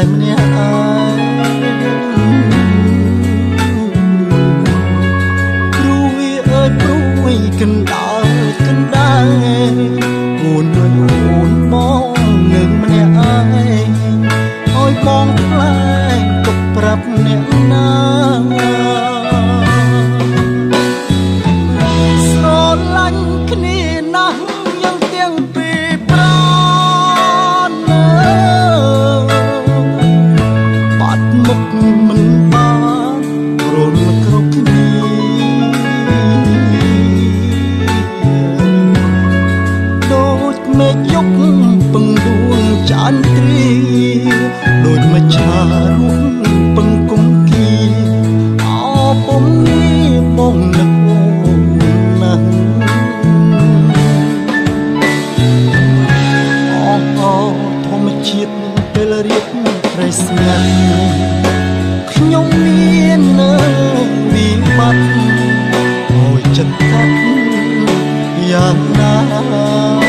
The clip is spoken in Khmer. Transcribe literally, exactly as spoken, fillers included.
ម្នាក់ឯងគ្រូវាអើយព្រួយកណ្ដាលកណ្ដាលអូនមើលអូនបងនឹងម្នាក់ឯងឲ្យបងខ្លែងទុកប្រាប់អ្នកណាស្រឡាញ់គ្នាណាស់យើងទាំងពីរប្រាណបាត់មុខមិនបានរលគ្រប់គ្នាដូចមេឃយប់ពឹងដួងចានទ្រីដូចមច្ឆារួងពឹងគុំគីអោពុំនេះបងនឹកអូនណាស់អូអូធម្មជាតិពេលរៀបព្រៃស្ងាត់ខ្ញុំមាននៅវិបត្តិអូយចិត្តកាត់យ៉ាងណា